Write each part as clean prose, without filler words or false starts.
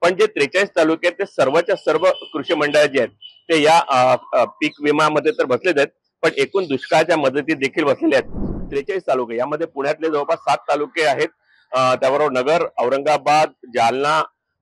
पण जे 43 तालुके आहेत ते सर्वच्या सर्व कृषी मंडळ जे आहेत ते या पीक विमामध्ये तर बसलेच आहेत, पण एकूण दुष्काळाच्या मदतीत देखील बसलेले आहेत 43 तालुके. यामध्ये पुण्यातले जवळपास 7 तालुके आहेत. त्याबरोबर नगर, औरंगाबाद, जालना,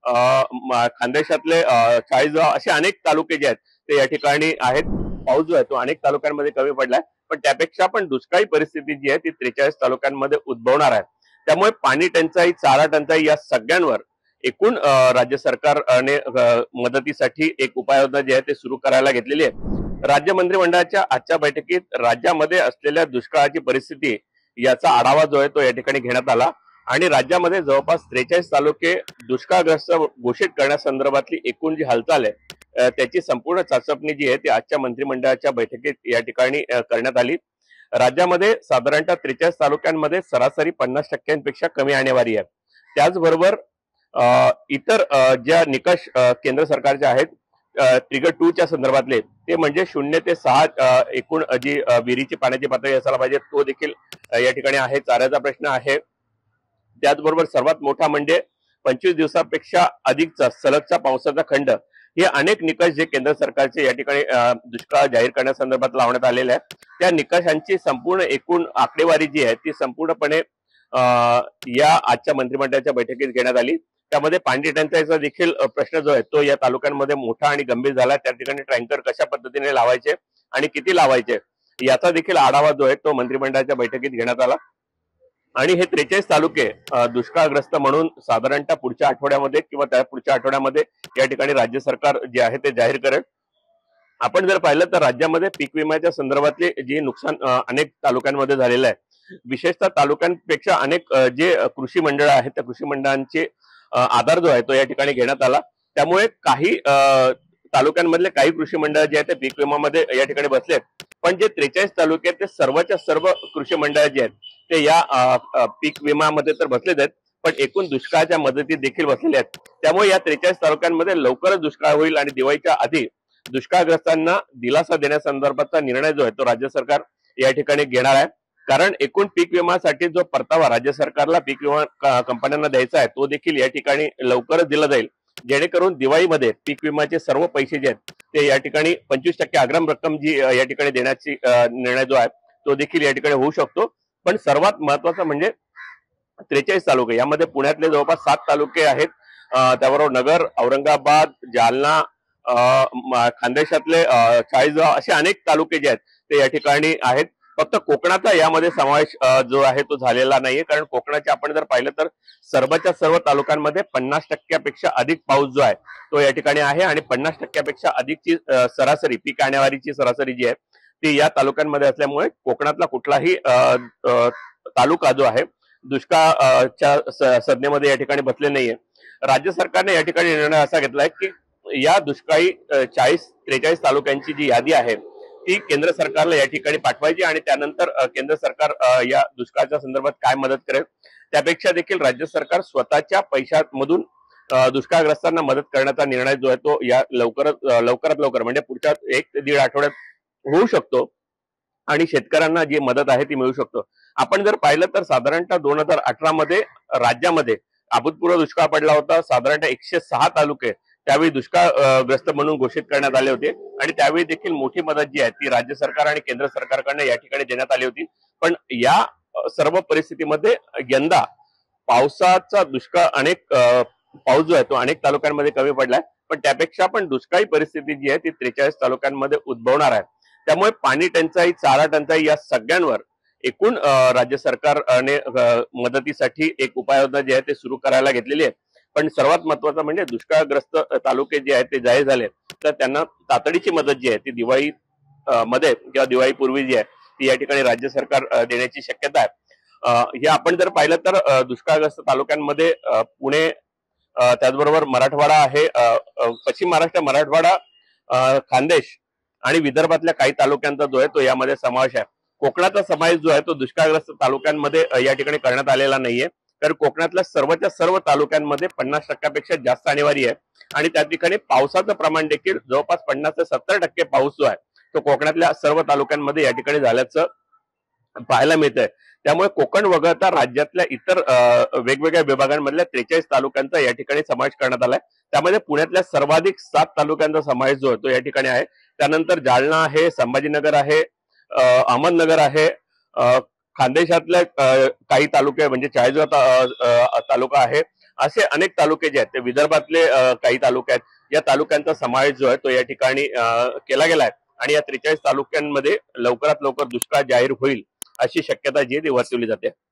खानदेशातले 40 असे अनेक तालुके जे आहेत ते या ठिकाणी आहेत. पाऊस जो आहे तो अनेक तालुक्यांमध्ये कमी पडलाय, पण त्यापेक्षा पण दुष्काळी परिस्थिती जी आहे ती 43 तालुक्यांमध्ये उद्भवणार आहे. त्यामुळे पाणी टंचाई, चारा टंचाई या सगळ्यांवर एकूण राज्य सरकारने मदतीसाठी एक उपाययोजना जी आहे ते सुरू करायला घेतलेली आहे. राज्य मंत्रिमंडळाच्या आजच्या बैठकीत राज्यामध्ये असलेल्या दुष्काळाची परिस्थिती याचा आढावा जो आहे तो या ठिकाणी घेण्यात आला आणि राज्यामध्ये जवळपास 43 तालुके दुष्काळग्रस्त घोषित करण्यासंदर्भातली एकूण जी हालचाल आहे त्याची संपूर्ण चाचपणी जी आहे ती आजच्या मंत्रिमंडळाच्या बैठकीत या ठिकाणी करण्यात आली. राज्यामध्ये साधारणतः 43 तालुक्यांमध्ये सरासरी 50% कमी आणेवारी आहे. त्याचबरोबर इतर ज्या निकष केंद्र सरकारचे आहेत ट्रिगर 2 च्या संदर्भातले ते म्हणजे 0 ते 6 एकूण जी विहिरीची पाण्याची पातळी असायला पाहिजे तो देखील या ठिकाणी आहे. चाऱ्याचा प्रश्न आहे. त्याचबरोबर सर्वात मोठा म्हणजे 25 दिवसापेक्षा अधिकचा सलगचा पावसाचा खंड हे अनेक निकष जे केंद्र सरकारचे या ठिकाणी दुष्काळ जाहीर करण्यासंदर्भात लावण्यात आलेले आहे त्या निकषांची संपूर्ण एकूण आकडेवारी जी आहे ती संपूर्णपणे या आजच्या मंत्रिमंडळाच्या बैठकीत घेण्यात आली. त्यामध्ये पाणी टंचाईचा देखील प्रश्न जो आहे तो या तालुक्यांमध्ये मोठा आणि गंभीर झाला. त्या ठिकाणी टँकर कशा पद्धतीने लावायचे आणि किती लावायचे याचा देखील आढावा जो आहे तो मंत्रिमंडळाच्या बैठकीत घेण्यात आला आणि हे 43 तालुके दुष्काळग्रस्त म्हणून साधारणतः पुढच्या आठवड्यामध्ये किंवा त्या पुढच्या आठवड्यामध्ये या ठिकाणी राज्य सरकार जे आहे ते जाहीर करेल. आपण जर पाहिलं तर राज्यामध्ये पीक विम्याच्या संदर्भातले जे नुकसान अनेक तालुक्यांमध्ये झालेलं आहे, विशेषतः तालुक्यांपेक्षा अनेक जे कृषी मंडळ आहेत त्या कृषी मंडळांचे आधार जो आहे तो या ठिकाणी घेण्यात आला. त्यामुळे काही तालुक्यांमधले काही कृषी मंडळ जे आहेत ते पीक विम्यामध्ये या ठिकाणी बसले आहेत, पण जे 43 तालुके आहेत ते सर्वच्या सर्व कृषी मंडळ जे आहेत ते या पीक विम्यामध्ये तर बसलेच आहेत, पण एकूण दुष्काळाच्या मदतीत देखील बसलेले आहेत. त्यामुळे या 43 तालुक्यांमध्ये लवकरच दुष्काळ होईल आणि दिवाळीच्या आधी दुष्काळग्रस्तांना दिलासा देण्यासंदर्भातचा निर्णय जो आहे तो राज्य सरकार या ठिकाणी घेणार आहे. कारण एकूण पीक विम्यासाठी जो परतावा राज्य सरकारला पीक विमा कंपन्यांना द्यायचा आहे तो देखील या ठिकाणी लवकरच दिला जाईल, जेणेकरून दिवाळीमध्ये पीक विम्याचे सर्व पैसे जे आहेत ते या ठिकाणी 25% अग्रिम रक्कम जी या ठिकाणी देण्याची निर्णय जो आहे तो देखील या ठिकाणी होऊ शकतो. पण सर्वात महत्वाचं म्हणजे 43 तालुके यामध्ये पुण्यातले जवळपास 7 तालुके आहेत. त्याबरोबर नगर, औरंगाबाद, जालना, खानदेशातले 40 असे अनेक तालुके जे आहेत ते या ठिकाणी आहेत. फक्त कोकणाचा यामध्ये समावेश जो आहे तो झालेला नाहीये, कारण कोकणाचे आपण जर पाहिलं तर सर्वच्या सर्व तालुक्यांमध्ये 50% अधिक पाऊस जो आहे तो या ठिकाणी आहे आणि 50% अधिकची सरासरी पीक आणेवारीची सरासरी जी आहे ती या तालुक्यांमध्ये असल्यामुळे कोकणातला कुठलाही तालुका जो आहे दुष्काळच्या संज्ञेमध्ये या ठिकाणी बसले नाहीये. राज्य सरकारने या ठिकाणी निर्णय असा घेतलाय की या दुष्काळी 43 तालुक्यांची जी यादी आहे ती केंद्र सरकारला या ठिकाणी पाठवायची आणि त्यानंतर केंद्र सरकार या दुष्काळाच्या संदर्भात काय मदत करेल त्यापेक्षा देखील राज्य सरकार स्वतःच्या पैशांमधून दुष्काळग्रस्तांना मदत करण्याचा निर्णय जो आहे तो या लवकरात लवकर म्हणजे पुढच्या 1 ते 1.5 आठवड्यात होऊ शकतो आणि शेतकऱ्यांना जी मदत आहे ती मिळू शकतो. आपण जर पाहिलं तर साधारणतः 2018 मध्ये राज्यामध्ये अभूतपूर्व दुष्काळ पडला होता. साधारणतः 106 तालुके त्यावेळी दुष्काळग्रस्त म्हणून घोषित करण्यात आले होते आणि त्यावेळी देखील मोठी मदत जी आहे ती राज्य सरकार आणि केंद्र सरकारकडनं या ठिकाणी देण्यात आली होती. पण या सर्व परिस्थितीमध्ये यंदा पावसाचा दुष्काळ पाऊस जो आहे तो अनेक तालुक्यांमध्ये कमी पडलाय, पण त्यापेक्षा पण दुष्काळी परिस्थिती जी आहे ती 43 तालुक्यांमध्ये उद्भवणार आहे. त्यामुळे पाणी टंचाई, चारा टंचाई या सगळ्यांवर एकूण राज्य सरकारने मदतीसाठी एक उपाययोजना जी आहे ते सुरू करायला घेतलेली आहे. पण सर्वात महत्वाचं म्हणजे दुष्काळग्रस्त तालुके जे आहेत ते जाहीर झाले तर त्यांना तातडीची मदत जी आहे ती दिवाळी मध्ये किंवा दिवाळीपूर्वी जी आहे ती या ठिकाणी राज्य सरकार देण्याची शक्यता आहे. हे आपण जर पाहिलं तर दुष्काळग्रस्त तालुक्यांमध्ये पुणे, त्याचबरोबर मराठवाडा आहे, पश्चिम महाराष्ट्र, मराठवाडा, खानदेश आणि विदर्भातल्या काही तालुक्यांचा जो आहे तो यामध्ये समावेश आहे. कोकणाचा समावेश जो आहे तो दुष्काळग्रस्त तालुक्यांमध्ये या ठिकाणी करण्यात आलेला नाहीये, तर कोकणातल्या सर्वच्या सर्व तालुक्यांमध्ये 50% जास्त आणेवारी आहे आणि त्या ठिकाणी पावसाचं प्रमाण देखील जवळपास 50 ते 70% पाऊस जो आहे तो कोकणातल्या सर्व तालुक्यांमध्ये या ठिकाणी झाल्याचं पाहायला मिळतंय. त्यामुळे कोकण वगळता राज्यातल्या इतर वेगवेगळ्या विभागांमधल्या 43 तालुक्यांचा या ठिकाणी समावेश करण्यात आलाय. त्यामध्ये पुण्यातल्या सर्वाधिक 7 तालुक्यांचा समावेश जो आहे तो या ठिकाणी आहे. त्यानंतर जालना आहे, संभाजीनगर आहे, अहमदनगर आहे, खानदेशातल्या काही तालुके म्हणजे चाळीसगाव तालुका आहे. असे अनेक तालुके जे आहेत ते विदर्भातले काही तालुके आहेत. या तालुक्यांचा समावेश जो आहे तो या ठिकाणी केला गेलाय आणि या 43 तालुक्यांमध्ये लवकरात लवकर दुष्काळ जाहीर होईल अशी शक्यता जी आहे ती वर्तवली जाते.